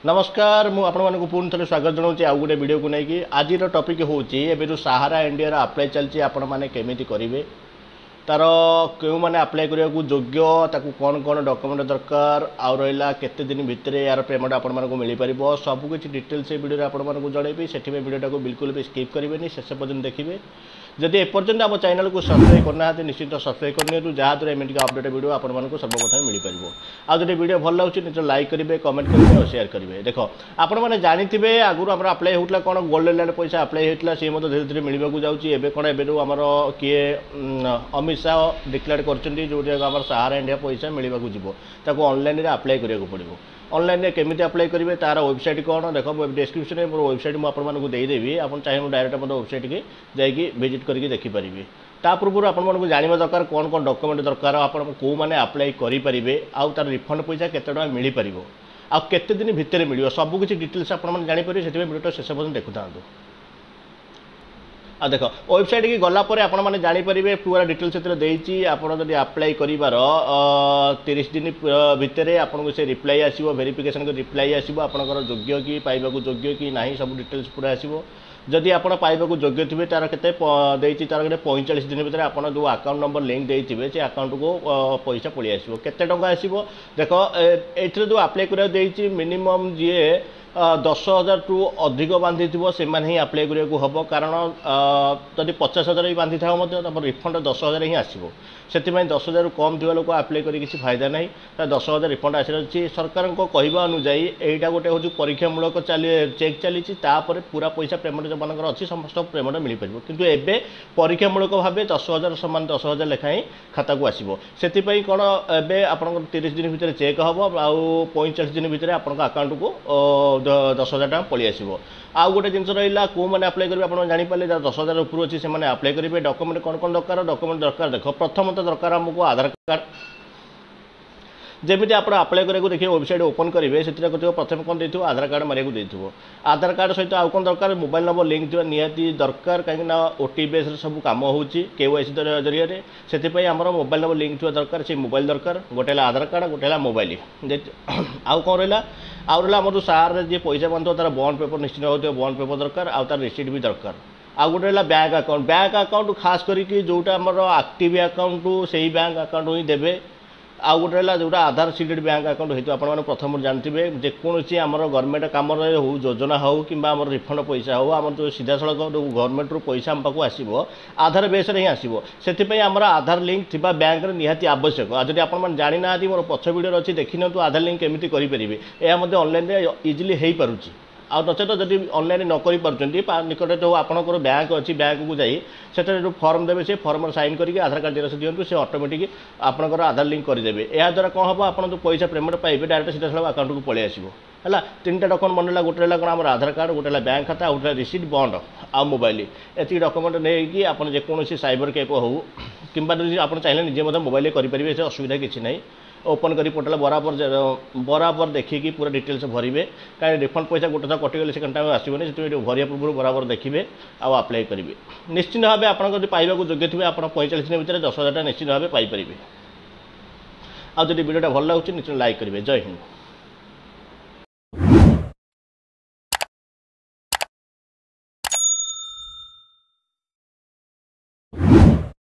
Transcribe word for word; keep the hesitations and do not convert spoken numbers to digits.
नमस्कार मु आपण मानक पुणी थे स्वागत जनाऊँ आउ गोटे वीडियो को लेकिन आज टॉपिक हूँ एवं सहारा इंडिया अप्लाई चलती आपण मैंने केमी करेंगे तार क्यों मैंने अप्लाई करने को योग्य ताकू कौन कौन डॉक्यूमेंट दरकार आउ रहा केते दिन भितर यार पेमेंट आपण मानक मिल पार सबकि डिटेल्स से वीडियो आपण मानक जनइबी से वीडियो को बिल्कुल भी स्किप करेंगे शेष पर्यटन देखिए जदि एपर्यंत आम चैनल को सब्सक्राइब करना निश्चित सब्सक्राइब करनी जहाँद्वारा एमती अपडेट वीडियो आपण मानक सर्वप्रथम मिल पार आज वीडियो भल लगे निश्चय लाइक करेंगे कमेंट करेंगे और शेयर करेंगे देख आपण मैंने जानी आगुरी आम अप्लाई होता कौन गोल्डन लैंड पैसा अप्लाई होता सी धीरे धीरे मिलवाक जाऊँगी कौन एवं आमर किए अमित शाह डिक्लेयर कर जो सहारा इंडिया पैसा मिलवाक जीव ऑनलाइन अप्लाई करने पड़ो ऑनलाइन केमी अप्लाई करेंगे तार वेबसाइट कौन देख डिस्क्रिप्शन में मोर वेबसाइट मुझे देदेवी आप चाहिए डायरेक्ट मतलब वेबसाइट की जाकि विजिट करके देखिपारे ता पूर्व आपको जानवा दरकार कौन कौन डॉक्यूमेंट दरकार आप कौ मैंने अप्लाई करेंगे आउ तार रिफंड पैसा केते टका मिल पार आउ केते दिन भितर मिल सबकि डिटेल्स आपने जानीपारे से वीडियो शेष पर्यटन देखु था आ देख वेबसाइट की गलापर आपने जानीपारे पूरा डिटेल्स से आपड़ अप्लाई कर तीस दिन भितर आपको से रिप्लाई आसो वेरिफिकेशन रिप्लाई आसो आपंकर योग्य कि पाइबा योग्य कि ना सब डिटेल्स पूरा आसो जदि आपड़ पाइबा योग्य थे तार के तार गोटे पैंचाश दिन भितर आप जो अकाउंट नंबर लिंक देते से अकाउंट को पैसा पलि आसो केते टंका आसो देख ये जो अप्लाई कर मिनिमम जी दस हजार टू अधिक बांधि से ही अप्लाई करने हम कारण जदि पचास हजार भी बांधि था रिफंड दस हजार ही आसो से दस हजार कम थी लोक अप्लाई कर किसी फायदा ना दस हजार रिफंड आसी सरकार कहवा अनुजाई यहाँ गोटे हूँ परीक्षामूलक चली चेक चली पूरा पैसा पेमेंट जो मानकर अच्छी समस्त पेमेंट मिल पार कितु एवं परीक्षामूलक भाव दस हजार सामान दस हजार लेखाएं खाता को आसो से कौन एवं आप तीस दिन भितर चेक हम आउ पैंचाश दिन भितर आप अकाउंट को दस हजार टाँग पलि आसो आउ गोटे जिन रहा कौ मैंने अप्लाई करेंगे आप जानीपारे दस हजार ऊपर अच्छी से अप्लाई करेंगे डॉक्यूमेंट कौन कौन दरकार डॉक्यूमेंट दरकार देख प्रथम दरकार आमको आधार कार्ड जमी आप अप्लाई करने देखिए वेबसाइट ओपन करेंगे से प्रथम कौन देखो आधार कार्ड मारे देखो आधार कार्ड सहित आउ कौन दरकार मोबाइल नंबर लिंक थी निहाती दरकार कहीं ओटी बेस सब कम हो केवाईसी जरिया से आम मोबाइल नंबर लिंक थी दरकार से मोबाइल दरकार गोटे आधार कार्ड गोटे मोबाइल आउ कौन रहा आउ रहा आम जो सार जी पैसा बांधो तार बॉन्ड पेपर निश्चित होती बॉन्ड पेपर दरकार आउ तार रिसीट भी दरकार आउ गोटे रहा बैंक अकाउंट बैंक अकाउंट खास करके जोटा आम आक्टिव अकाउंट से ही बैंक अकाउंट ही देवे आउ गोटे रहा जोटा आधार सीडेड बैंक अकाउंट होती आपने प्रथम जानते जेकोसी आम गवर्नमेंट कम हो योजना हो कि रिफंड पैसा हो आम जो सीधा सड़क गवर्नमेंट रू पैसा आम पाक आसो आधार बेस ही आसो से आम आधार लिंक थी बैंक निहाती आवश्यक जब आप जानी ना मोर पछ वीडियो अच्छी देखी ना आधार लिंक केमी करेंगे यह ऑनलाइन इजिली हो पारुची आ नचेत जदि ऑनलाइन न कर निकट जो आपंकर बैंक अच्छी बैंक को जाई से जो फर्म देवे से फर्म साइन करके आधार कार्ड जेरक्स दिंतु से ऑटोमेटिक आपंकर आधार लिंक करदेवे या द्वारा कौन हम आप जो पैसा पेमेंट पाइबे डायरेक्ट सीधा साल अकाउंट को पलि आसो है तीन टा डॉक्यूमेंट मन रहा गोटे कौन आम आधार कार्ड गोटे बैंक खाता गोटे रिसीट बॉन्ड आ मोबाइल ये डॉक्यूमेंट नहीं आप जेकोसी साइबर कैफ हो कि आप चाहिए निजे मोबाइल करेंगे से असुविधा किसी ना ओपन करी पोर्टाल बराबर बराबर देखिए पूरा डिटेल्स भरवे कहीं रिफंड पैसा गोटे थर कटिगले सेकेंड टाइम आसोनी से भरिया पूर्व बराबर देखिए आउ अप्लाई करेंगे निश्चित भाव आप पाइबा योग्य थे आप पैंचाश दिन भितर दस हजार निश्चित भाव पाइपर आउ जब वीडियो भल लगे निश्चित लाइक करेंगे जय हिंद।